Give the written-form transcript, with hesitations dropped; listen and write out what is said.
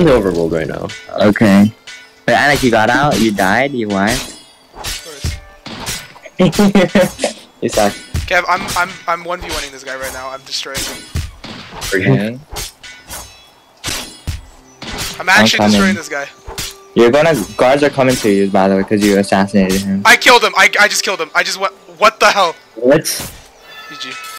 He's overruled right now. Okay. But Alec, you got out? You died? You won? Of course. You suck. Kev, I'm 1v1ing this guy right now. I'm destroying him. Okay. I'm actually coming. destroying this guy. You're gonna. Guards are coming to you, by the way, because you assassinated him. I killed him. I just killed him. I just went. What the hell? What? GG.